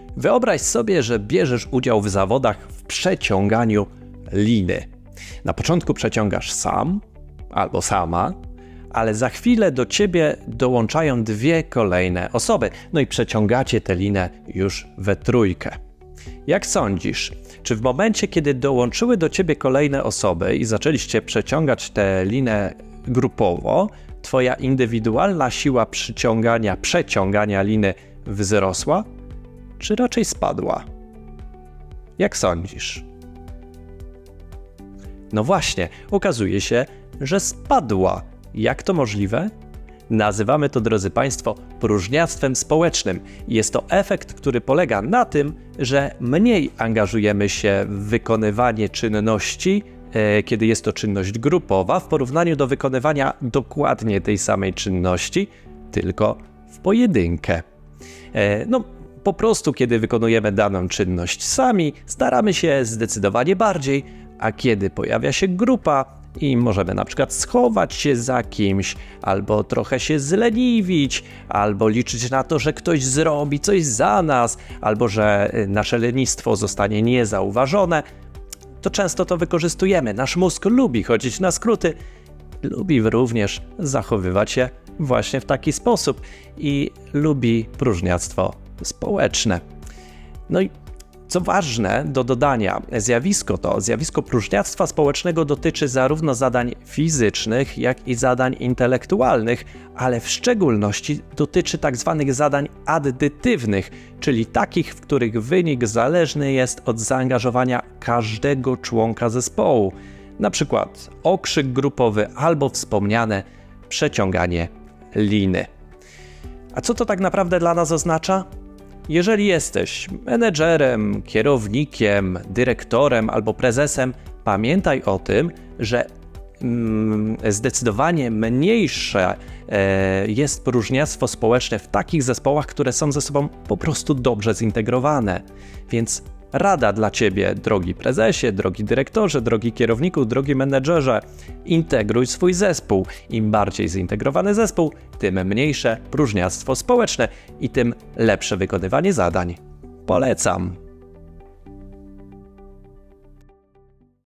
Wyobraź sobie, że bierzesz udział w zawodach w przeciąganiu liny. Na początku przeciągasz sam albo sama, ale za chwilę do ciebie dołączają dwie kolejne osoby. No i przeciągacie tę linę już we trójkę. Jak sądzisz, czy w momencie, kiedy dołączyły do ciebie kolejne osoby i zaczęliście przeciągać tę linę grupowo, twoja indywidualna siła przeciągania liny wzrosła, czy raczej spadła? Jak sądzisz? No właśnie, okazuje się, że spadła. Jak to możliwe? Nazywamy to, drodzy Państwo, próżniactwem społecznym. Jest to efekt, który polega na tym, że mniej angażujemy się w wykonywanie czynności, kiedy jest to czynność grupowa, w porównaniu do wykonywania dokładnie tej samej czynności, tylko w pojedynkę. Po prostu, kiedy wykonujemy daną czynność sami, staramy się zdecydowanie bardziej, a kiedy pojawia się grupa i możemy na przykład schować się za kimś, albo trochę się zleniwić, albo liczyć na to, że ktoś zrobi coś za nas, albo że nasze lenistwo zostanie niezauważone, to często to wykorzystujemy. Nasz mózg lubi chodzić na skróty, lubi również zachowywać się właśnie w taki sposób i lubi próżniactwo społeczne. No i co ważne do dodania, zjawisko próżniactwa społecznego dotyczy zarówno zadań fizycznych, jak i zadań intelektualnych, ale w szczególności dotyczy tzw. zadań addytywnych, czyli takich, w których wynik zależny jest od zaangażowania każdego członka zespołu, na przykład okrzyk grupowy albo wspomniane przeciąganie liny. A co to tak naprawdę dla nas oznacza? Jeżeli jesteś menedżerem, kierownikiem, dyrektorem albo prezesem, pamiętaj o tym, że zdecydowanie mniejsze jest próżniactwo społeczne w takich zespołach, które są ze sobą po prostu dobrze zintegrowane. Więc rada dla Ciebie, drogi prezesie, drogi dyrektorze, drogi kierowniku, drogi menedżerze, integruj swój zespół. Im bardziej zintegrowany zespół, tym mniejsze próżniactwo społeczne i tym lepsze wykonywanie zadań. Polecam.